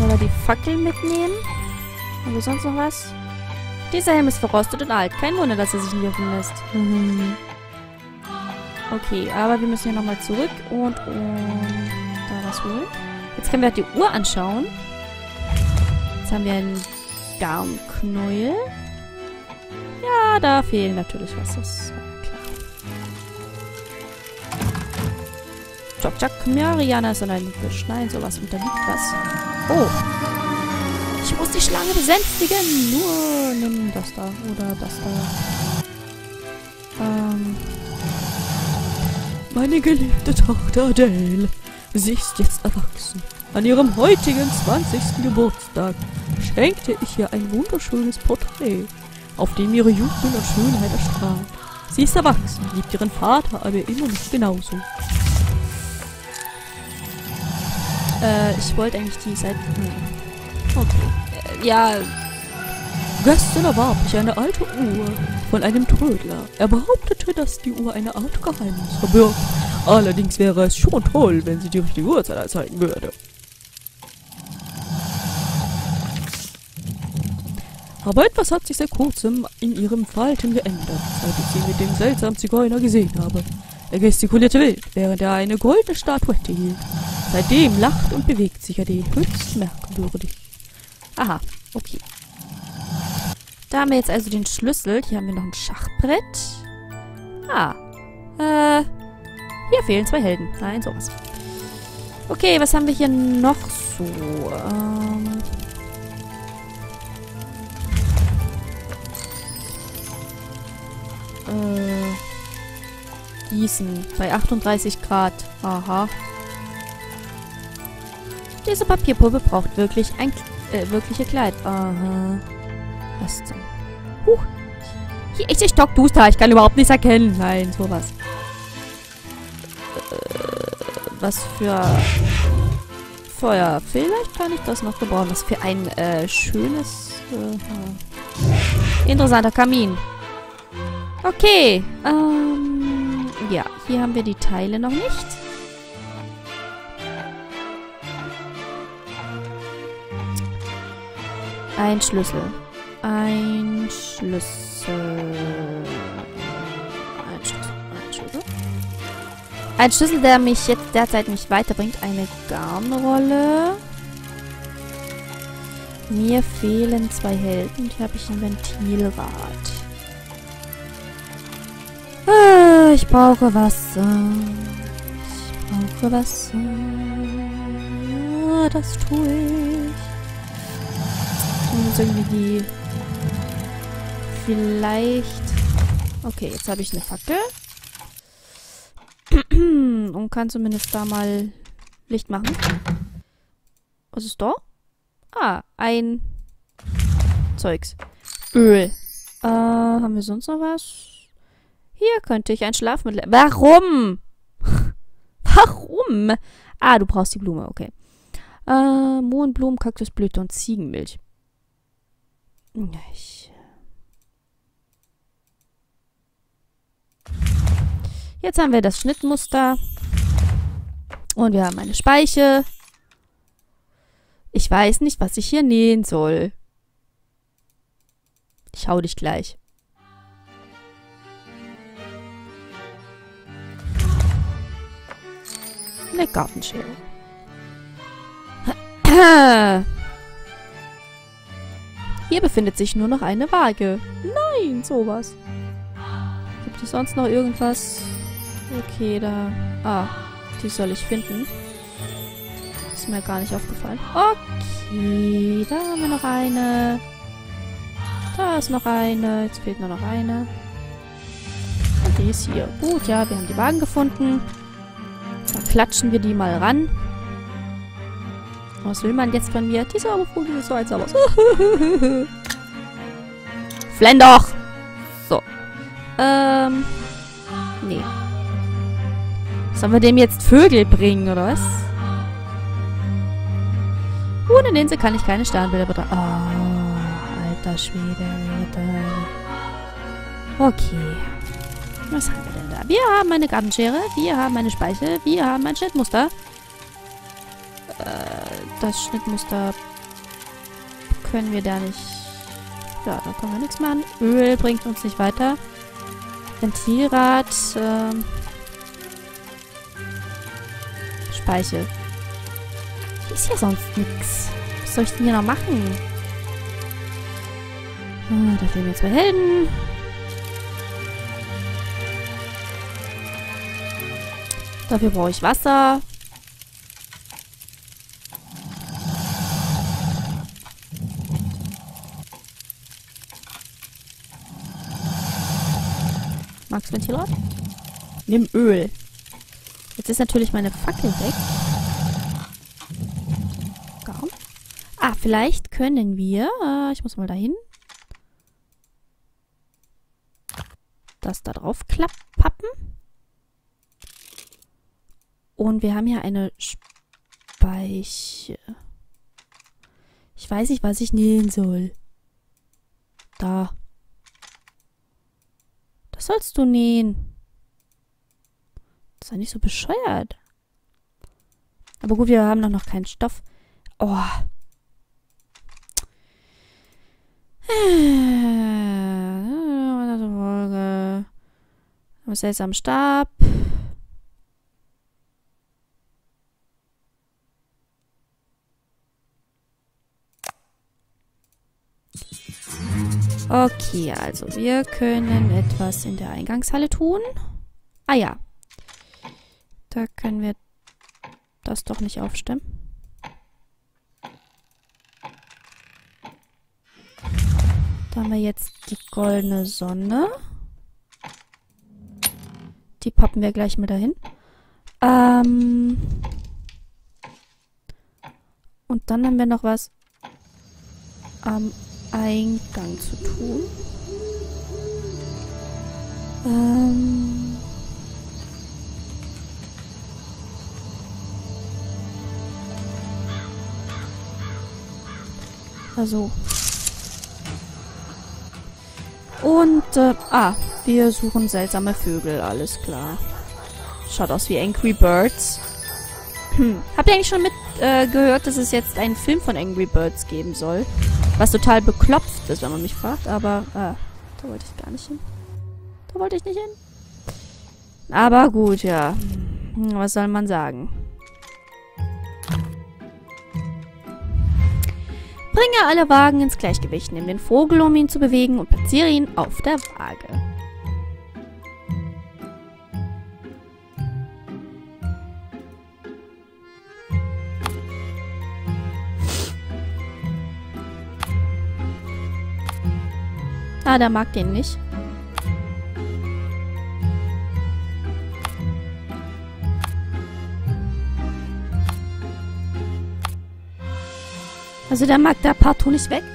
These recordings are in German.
Oder die Fackel mitnehmen? Oder sonst noch was? Dieser Helm ist verrostet und alt. Kein Wunder, dass er sich nicht öffnen lässt. Okay, aber wir müssen hier nochmal zurück und da was holen. Jetzt können wir halt die Uhr anschauen. Jetzt haben wir einen Garnknäuel. Ja, da fehlen natürlich was. Das ist klar. Jok Mariana ist in ein Gebüsch. Nein, sowas unterliegt was. Oh. Ich muss die Schlange besänftigen. Nur nimm das da. Oder das da. Meine geliebte Tochter Adele. Sie ist jetzt erwachsen. An ihrem heutigen 20. Geburtstag schenkte ich ihr ein wunderschönes Porträt, auf dem ihre Jugend und Schönheit erstrahlt. Sie ist erwachsen, liebt ihren Vater, aber immer noch genauso. Ich wollte eigentlich die Seite... Okay. Ja... Gestern erwarb ich eine alte Uhr von einem Trödler. Er behauptete, dass die Uhr eine Art Geheimnis verbirgt. Allerdings wäre es schon toll, wenn sie die richtige Uhrzeit anzeigen würde. Aber etwas hat sich seit kurzem in ihrem Verhalten geändert, seit ich sie mit dem seltsamen Zigeuner gesehen habe. Er gestikulierte wild, während er eine goldene Statuette hielt. Seitdem lacht und bewegt sich Adele höchst merkwürdig. Aha, okay. Da haben wir jetzt also den Schlüssel. Hier haben wir noch ein Schachbrett. Hier fehlen 2 Helden. Nein, sowas. Okay, was haben wir hier noch so? Gießen. Bei 38 Grad. Aha. Diese Papierpuppe braucht wirklich ein wirkliche Kleid. Aha. Was denn? Hier ist der Stockduster. Ich kann überhaupt nichts erkennen. Nein, sowas. Was für Feuer. Vielleicht kann ich das noch gebrauchen. Was für ein schönes... interessanter Kamin. Okay. Ja, hier haben wir die Teile noch nicht. Ein Schlüssel. Ein Schlüssel. Ein Schlüssel, der mich jetzt derzeit nicht weiterbringt. Eine Garnrolle. Mir fehlen 2 Helden. Hier habe ich ein Ventilrad. Ich brauche Wasser. Ich brauche Wasser. Das tue ich. Ich muss irgendwie die... Vielleicht... Okay, jetzt habe ich eine Fackel. Und kann zumindest da mal Licht machen. Was ist da? Ah, ein Zeugs. Öl. Haben wir sonst noch was? Hier könnte ich ein Schlafmittel... Warum? Warum? Ah, du brauchst die Blume, okay. Mohnblumen, Kaktusblüte und Ziegenmilch. Jetzt haben wir das Schnittmuster. Und wir haben eine Speiche. Ich weiß nicht, was ich hier nähen soll. Ich hau dich gleich. Eine Gartenschere. Hier befindet sich nur noch eine Waage. Nein, sowas. Gibt es sonst noch irgendwas? Okay, da... Ah, die soll ich finden. Ist mir gar nicht aufgefallen. Okay, da haben wir noch eine. Da ist noch eine. Jetzt fehlt nur noch eine. Und die ist hier. Gut, ja, wir haben die Wagen gefunden. Dann klatschen wir die mal ran. Was will man jetzt von mir? Diese Abervogel ist so ein Sauber. Flenn doch! So. Nee. Sollen wir dem jetzt Vögel bringen, oder was? Ohne Linse kann ich keine Sternbilder betrachten. Oh, alter Schwede. Okay. Was haben wir denn da? Wir haben eine Gartenschere. Wir haben eine Speichel. Wir haben ein Schnittmuster. Das Schnittmuster können wir da nicht... Ja, da können wir nichts machen. Öl bringt uns nicht weiter. Ventilrad, Speichel. Hier ist ja sonst nichts. Was soll ich denn hier noch machen? Ah, da fehlen mir 2 Helden. Dafür brauche ich Wasser. Magst du Ventilrad? Nimm Öl. Jetzt ist natürlich meine Fackel weg. Kaum. Ah, vielleicht können wir... ich muss mal dahin. Das da drauf pappen. Und wir haben hier eine Speiche. Ich weiß nicht, was ich nähen soll. Da. Das sollst du nähen. Das ist ja nicht so bescheuert. Aber gut, wir haben doch noch keinen Stoff. Oh. Was ist am Stab? Okay, also wir können etwas in der Eingangshalle tun. Ah ja. Da können wir das doch nicht aufstemmen. Da haben wir jetzt die goldene Sonne. Die pappen wir gleich mal dahin. Und dann haben wir noch was am Eingang zu tun. Also. Und, wir suchen seltsame Vögel, alles klar. Schaut aus wie Angry Birds. Habt ihr eigentlich schon gehört, dass es jetzt einen Film von Angry Birds geben soll? Was total beklopft ist, wenn man mich fragt, aber, da wollte ich gar nicht hin. Da wollte ich nicht hin. Aber gut, ja. Was soll man sagen? Bringe alle Wagen ins Gleichgewicht, nimm den Vogel, um ihn zu bewegen, und platziere ihn auf der Waage. Ah, der mag den nicht. Also der mag der partout nicht weg.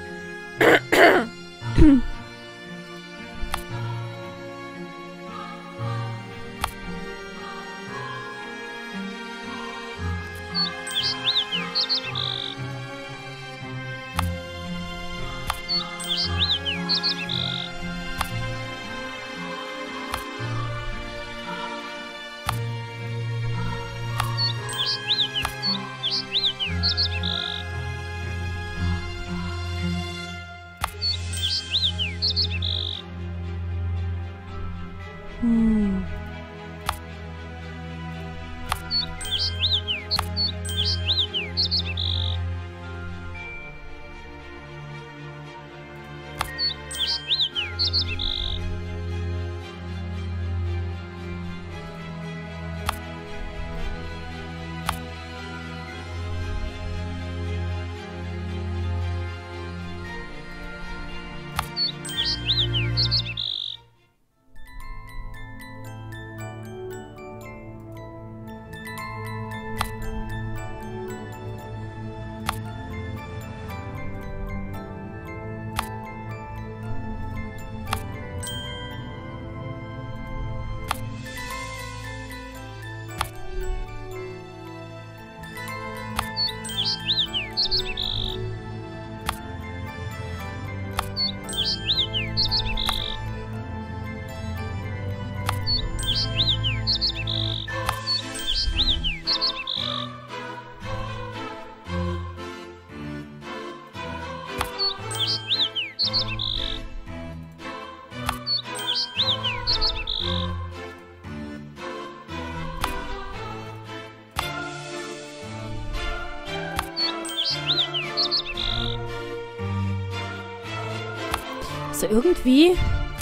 So irgendwie...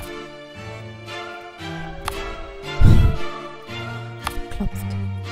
klopft.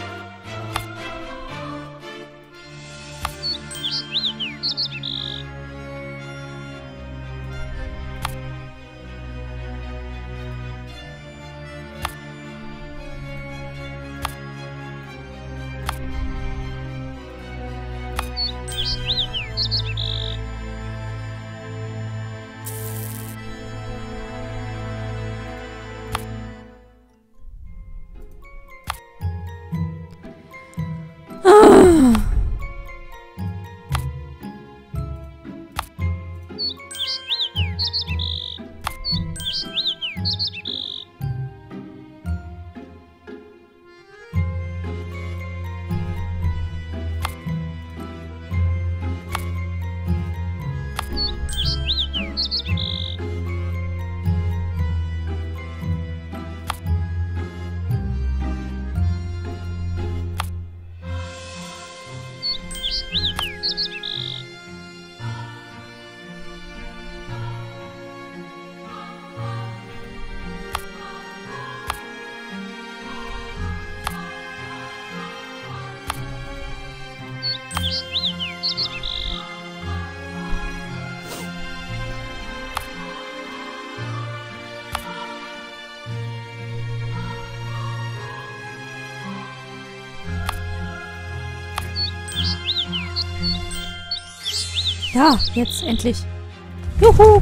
Ja, jetzt endlich. Juhu!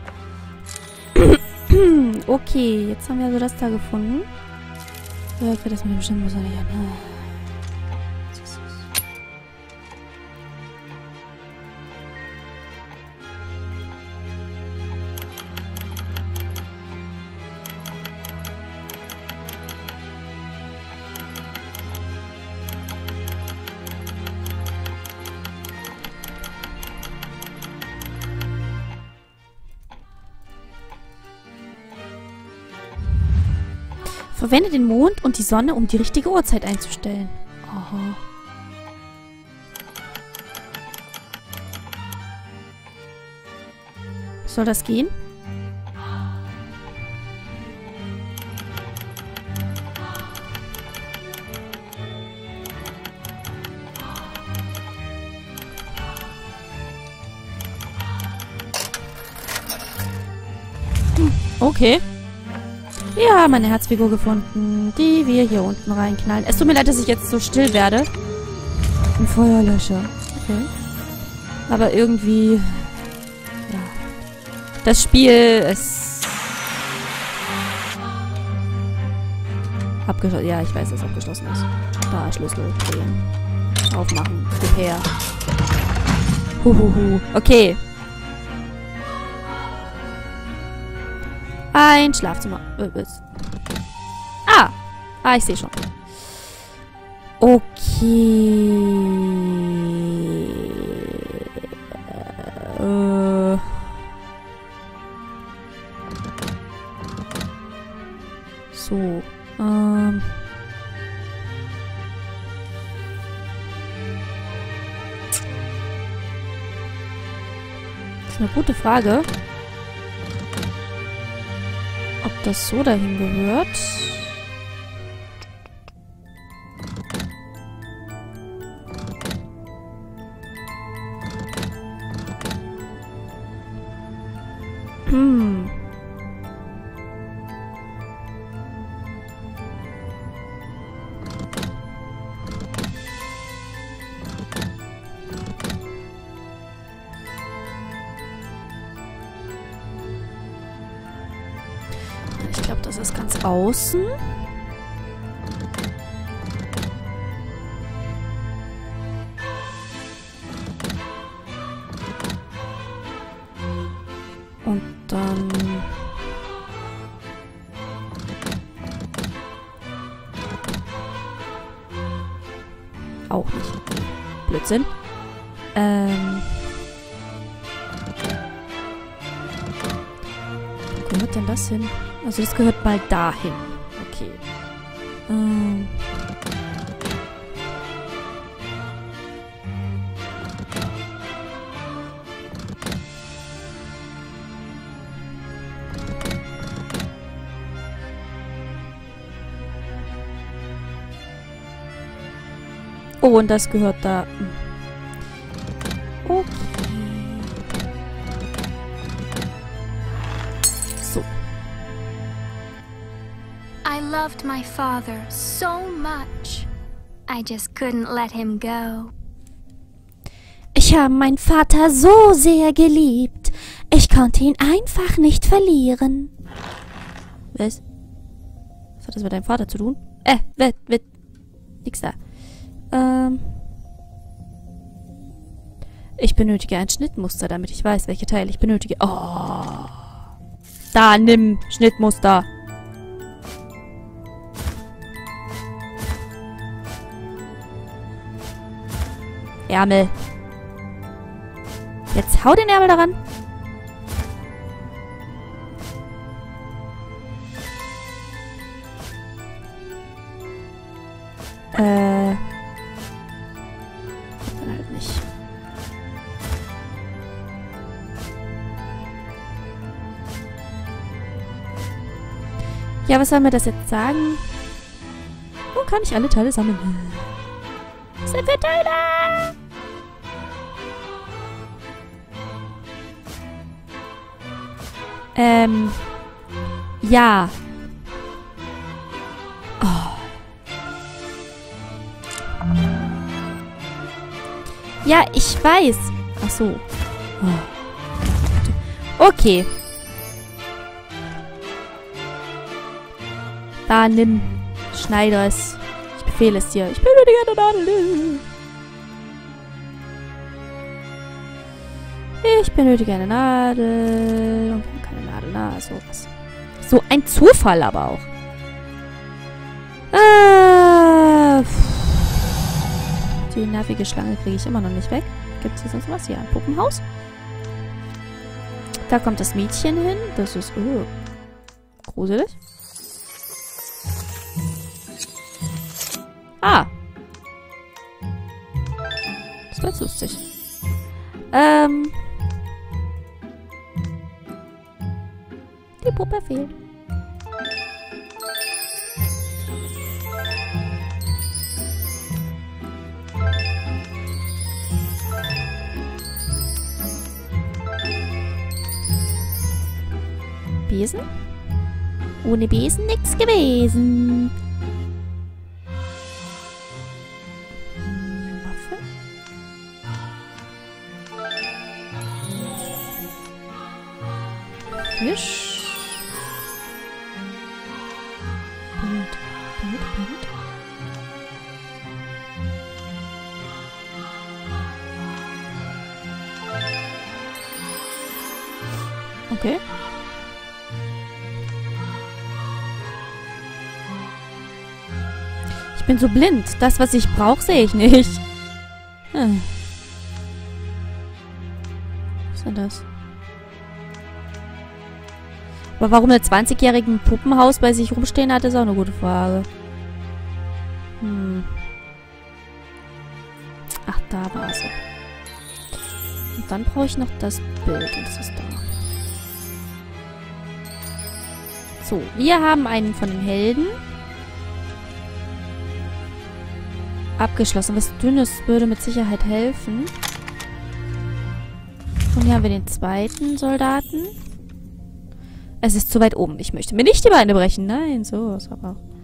Okay, jetzt haben wir also das da gefunden. Ich werde das mit dem Stimmbus nicht an. Verwende den Mond und die Sonne, um die richtige Uhrzeit einzustellen. Aha. Soll das gehen? Okay. Wir haben eine Herzfigur gefunden, die wir hier unten reinknallen. Es tut mir leid, dass ich jetzt so still werde. Ein Feuerlöscher. Okay. Aber irgendwie... ja. Das Spiel ist... abgeschlossen. Ja, ich weiß, dass es abgeschlossen ist. Da, Schlüssel drehen. Aufmachen. Gib her. Huhuhu. Okay. Ein Schlafzimmer. Ich sehe schon. Okay. So. Das ist eine gute Frage. Ob das so dahin gehört? Ich glaube, das ist ganz außen. Und dann... auch nicht. Blödsinn. gehört denn das hin? Also das gehört mal dahin. Okay. Oh, und das gehört da. Okay. So. I loved my father so much. I just couldn't let him go. Ich habe meinen Vater so sehr geliebt. Ich konnte ihn einfach nicht verlieren. Was? Was hat das mit deinem Vater zu tun? Nix da. Ich benötige ein Schnittmuster, damit ich weiß, welche Teile ich benötige. Oh. Da, nimm Schnittmuster. Ärmel. Jetzt hau den Ärmel daran. Dann halt nicht. Ja, was soll mir das jetzt sagen? Wo kann ich alle Teile sammeln? Was sind für Teile? Ja. Ja, ich weiß. Ach so. Okay. Da, nimm. Schneide es. Ich befehle es dir. Ich benötige eine Nadel. Ich benötige eine Nadel. Und keine Nadel. Na, sowas. So ein Zufall aber auch. Die nervige Schlange kriege ich immer noch nicht weg. Gibt es hier sonst was? Hier ein Puppenhaus. Da kommt das Mädchen hin. Das ist gruselig. Ah. Das war jetzt lustig. Die Puppe fehlt. Besen? Ohne Besen nichts gewesen. Waffe? Fisch? Bild. Okay. Ich bin so blind. Das, was ich brauche, sehe ich nicht. Was ist denn das? Aber warum der 20-jährigen Puppenhaus bei sich rumstehen hat, ist auch eine gute Frage. Ach, da war sie. Und dann brauche ich noch das Bild. Und das ist da. So, wir haben einen von den Helden. Abgeschlossen. Was Dünnes würde mit Sicherheit helfen. Und hier haben wir den zweiten Soldaten. Es ist zu weit oben. Ich möchte mir nicht die Beine brechen. Nein, so ist aber.